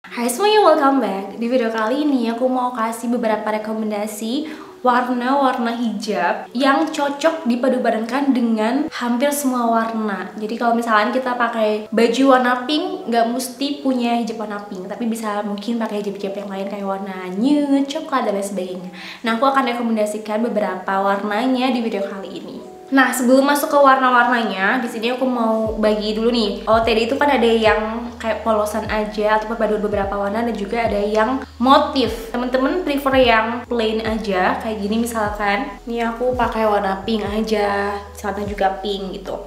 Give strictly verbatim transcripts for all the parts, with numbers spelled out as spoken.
Hai semuanya, welcome back. Di video kali ini aku mau kasih beberapa rekomendasi warna-warna hijab yang cocok dipadupadankan dengan hampir semua warna. Jadi kalau misalkan kita pakai baju warna pink, nggak mesti punya hijab warna pink, tapi bisa mungkin pakai hijab-hijab yang lain kayak warna nude, coklat, dan lain sebagainya. Nah, aku akan rekomendasikan beberapa warnanya di video kali ini. Nah, sebelum masuk ke warna-warnanya, di sini aku mau bagi dulu nih. O T D itu kan ada yang kayak polosan aja atau perpaduan beberapa warna, dan juga ada yang motif. Temen-temen prefer yang plain aja kayak gini misalkan. Nih aku pakai warna pink aja, misalkan juga pink gitu.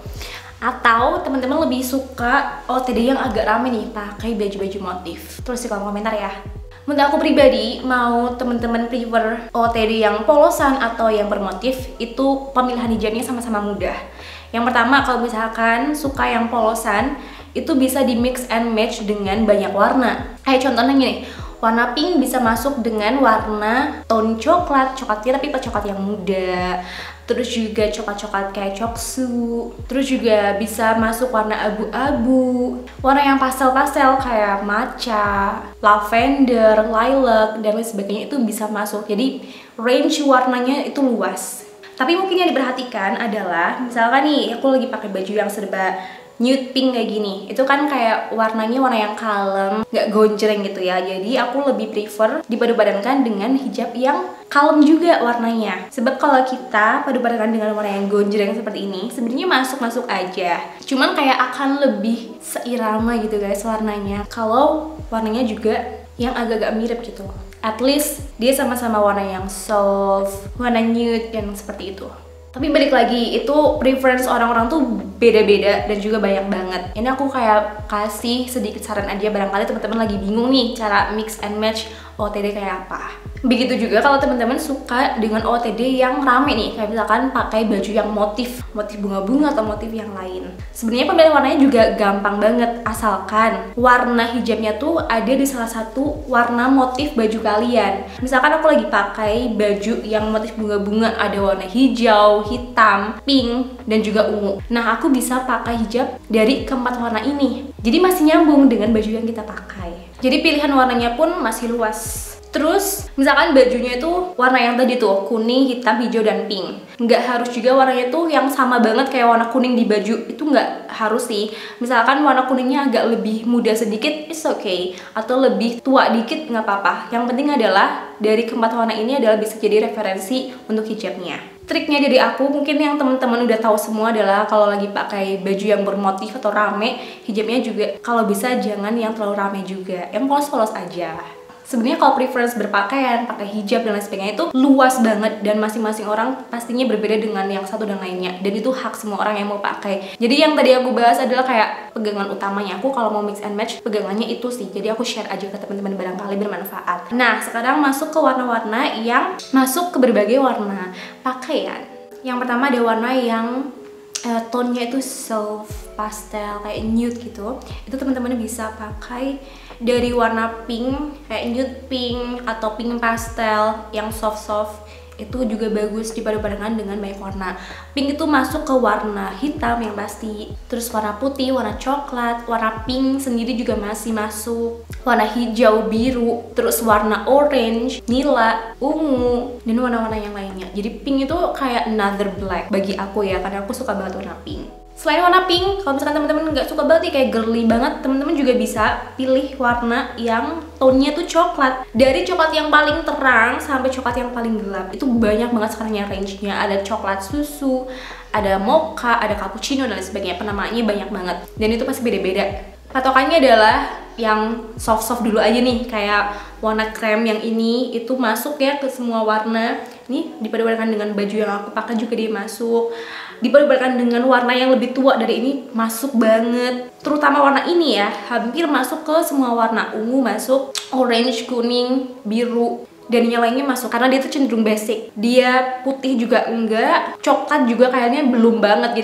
Atau teman-teman lebih suka O T D yang agak rame nih, pakai baju-baju motif. Terus di kolom komentar ya. Menurut aku pribadi, mau temen-temen prefer O T D yang polosan atau yang bermotif, itu pemilihan hijabnya sama-sama mudah. Yang pertama, kalau misalkan suka yang polosan, itu bisa di mix and match dengan banyak warna. Kayak contohnya nih, warna pink bisa masuk dengan warna tone coklat, coklatnya tapi coklat yang muda. Terus juga coklat-coklat kayak coksu. Terus juga bisa masuk warna abu-abu, warna yang pastel-pastel kayak matcha, lavender, lilac, dan lain sebagainya itu bisa masuk. Jadi range warnanya itu luas. Tapi mungkin yang diperhatikan adalah misalkan nih aku lagi pakai baju yang serba nude pink kayak gini, itu kan kayak warnanya warna yang kalem, nggak gonjreng gitu ya. Jadi aku lebih prefer dipadu-padankan dengan hijab yang kalem juga warnanya. Sebab kalau kita padu-padankan dengan warna yang gonjreng seperti ini, sebenarnya masuk-masuk aja, cuman kayak akan lebih seirama gitu guys warnanya, kalau warnanya juga yang agak-agak mirip gitu. At least dia sama-sama warna yang soft, warna nude, yang seperti itu. Tapi balik lagi, itu preference orang-orang tuh beda-beda dan juga banyak banget. Ini aku kayak kasih sedikit saran aja, barangkali teman-teman lagi bingung nih cara mix and match O T D kayak apa. Begitu juga kalau teman-teman suka dengan O T D yang rame nih, kayak misalkan pakai baju yang motif, motif bunga-bunga atau motif yang lain. Sebenarnya pemilihan warnanya juga gampang banget, asalkan warna hijabnya tuh ada di salah satu warna motif baju kalian. Misalkan aku lagi pakai baju yang motif bunga-bunga, ada warna hijau, hitam, pink, dan juga ungu. Nah, aku bisa pakai hijab dari keempat warna ini. Jadi masih nyambung dengan baju yang kita pakai. Jadi pilihan warnanya pun masih luas. Terus, misalkan bajunya itu warna yang tadi tuh, kuning, hitam, hijau, dan pink. Nggak harus juga warnanya tuh yang sama banget kayak warna kuning di baju. Itu nggak harus sih. Misalkan warna kuningnya agak lebih muda sedikit, it's okay. Atau lebih tua dikit, nggak apa-apa. Yang penting adalah, dari keempat warna ini adalah bisa jadi referensi untuk hijabnya. Triknya dari aku, mungkin yang teman-teman udah tahu semua adalah kalau lagi pakai baju yang bermotif atau rame, hijabnya juga kalau bisa jangan yang terlalu rame juga. Yang polos-polos aja. Sebenarnya kalau preference berpakaian, pakai hijab dan lain sebagainya itu luas banget, dan masing-masing orang pastinya berbeda dengan yang satu dan lainnya, dan itu hak semua orang yang mau pakai. Jadi yang tadi aku bahas adalah kayak pegangan utamanya aku kalau mau mix and match, pegangannya itu sih. Jadi aku share aja ke teman-teman, barangkali bermanfaat. Nah, sekarang masuk ke warna-warna yang masuk ke berbagai warna pakaian. Yang pertama ada warna yang uh, tone-nya itu soft, pastel, kayak nude gitu. Itu teman-teman bisa pakai dari warna pink, kayak nude pink atau pink pastel yang soft-soft. Itu juga bagus dipadu-padankan dengan banyak warna. Pink itu masuk ke warna hitam yang pasti. Terus warna putih, warna coklat, warna pink sendiri juga masih masuk. Warna hijau, biru, terus warna orange, nila, ungu, dan warna-warna yang lainnya. Jadi pink itu kayak another black bagi aku ya, karena aku suka banget warna pink. Selain warna pink, kalau misalkan teman-teman nggak suka banget nih, kayak girly banget, teman-teman juga bisa pilih warna yang tone-nya tuh coklat. Dari coklat yang paling terang sampai coklat yang paling gelap. Itu banyak banget sekarang yang range-nya. Ada coklat susu, ada mocha, ada cappuccino, dan lain sebagainya. Penamaannya banyak banget. Dan itu pasti beda-beda. Patokannya adalah yang soft-soft dulu aja nih, kayak warna krem yang ini, itu masuk ya ke semua warna. Nih, dipadupadankan dengan baju yang aku pakai juga dia masuk. Dipadupadankan dengan warna yang lebih tua dari ini, masuk banget. Terutama warna ini ya, hampir masuk ke semua warna. Ungu masuk, orange, kuning, biru, dan yang lainnya masuk. Karena dia tuh cenderung basic. Dia putih juga enggak, coklat juga kayaknya belum banget. Jadi kayak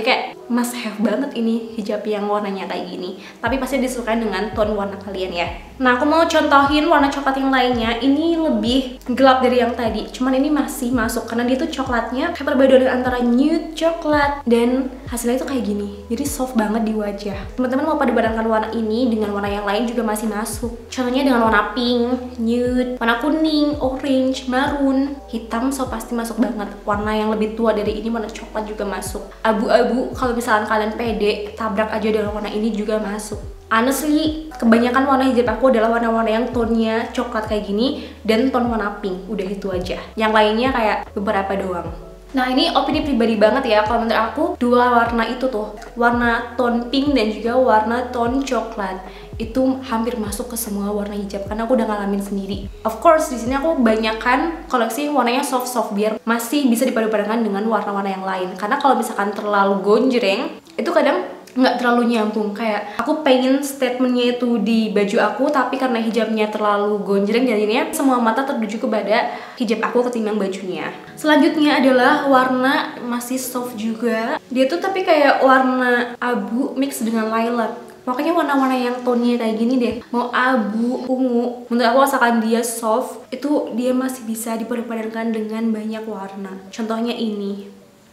must have banget ini hijab yang warnanya kayak gini. Tapi pasti disesuaikan dengan tone warna kalian ya. Nah, aku mau contohin warna coklat yang lainnya. Ini lebih gelap dari yang tadi, cuman ini masih masuk karena dia tuh coklatnya kayak perpaduan antara nude coklat dan hasilnya itu kayak gini. Jadi soft banget di wajah. Teman-teman mau padu padankan warna ini dengan warna yang lain juga masih masuk. Contohnya dengan warna pink, nude, warna kuning, orange, maroon, hitam, so pasti masuk banget. Warna yang lebih tua dari ini warna coklat juga masuk. Abu-abu kalau misalkan kalian pede tabrak aja dengan warna ini juga masuk. Honestly, kebanyakan warna hijab aku adalah warna-warna yang tone-nya coklat kayak gini dan tone warna pink. Udah itu aja. Yang lainnya kayak beberapa doang. Nah, ini opini pribadi banget ya. Kalau menurut aku, dua warna itu tuh, warna tone pink dan juga warna tone coklat, itu hampir masuk ke semua warna hijab karena aku udah ngalamin sendiri. Of course, di sini aku banyakkan koleksi warnanya soft-soft biar masih bisa dipadu-padankan dengan warna-warna yang lain. Karena kalau misalkan terlalu gonjreng, itu kadang nggak terlalu nyambung. Kayak aku pengen statementnya itu di baju aku, tapi karena hijabnya terlalu gonjreng jadinya semua mata tertuju kepada hijab aku ketimbang bajunya. Selanjutnya adalah warna masih soft juga. Dia tuh tapi kayak warna abu mix dengan lilac. Makanya warna-warna yang tone-nya kayak gini deh, mau abu, ungu, menurut aku asalkan dia soft, itu dia masih bisa dipadu-padankan dengan banyak warna. Contohnya ini.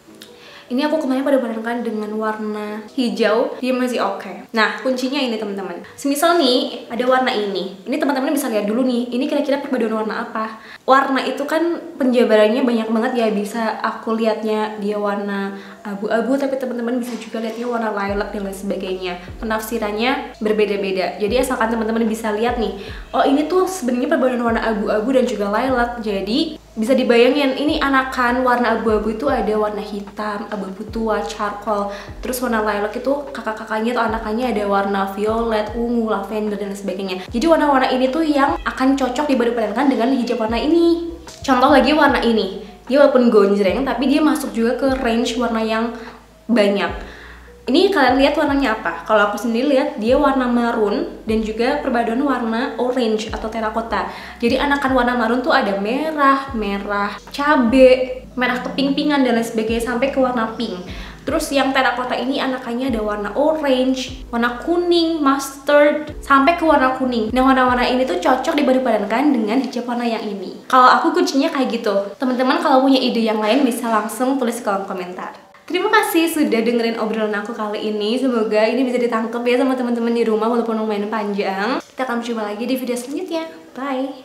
Ini aku kemarin pada padankan dengan warna hijau, dia masih oke. Okay. Nah, kuncinya ini teman-teman. Semisal nih ada warna ini. Ini teman-teman bisa lihat dulu nih. Ini kira-kira perpaduan warna apa? Warna itu kan penjabarannya banyak banget ya. Bisa aku lihatnya dia warna abu-abu, tapi teman-teman bisa juga lihatnya warna lilac dan lain sebagainya. Penafsirannya berbeda-beda. Jadi asalkan teman-teman bisa lihat nih, oh ini tuh sebenarnya perpaduan warna abu-abu dan juga lilac. Jadi bisa dibayangin ini anakan warna abu-abu itu ada warna hitam, abu-abu tua, charcoal. Terus warna lilac itu kakak-kakaknya atau anakannya ada warna violet, ungu, lavender dan lain sebagainya. Jadi warna-warna ini tuh yang akan cocok dipadu-padankan dengan hijab warna ini. Contoh lagi warna ini. Dia walaupun gonjreng tapi dia masuk juga ke range warna yang banyak. Ini kalian lihat warnanya apa? Kalau aku sendiri lihat dia warna maroon dan juga perpaduan warna orange atau terakota. Jadi anakan warna maroon tuh ada merah, merah cabe, merah keping-pingan dan lain sebagainya sampai ke warna pink. Terus yang terakota ini anakannya ada warna orange, warna kuning, mustard, sampai ke warna kuning. Nah, warna-warna ini tuh cocok dipadu-padankan dengan hijab warna yang ini. Kalau aku kuncinya kayak gitu. Teman-teman kalau punya ide yang lain bisa langsung tulis di kolom komentar. Terima kasih sudah dengerin obrolan aku kali ini. Semoga ini bisa ditangkap ya sama teman-teman di rumah walaupun lumayan panjang. Kita akan berjumpa lagi di video selanjutnya. Bye!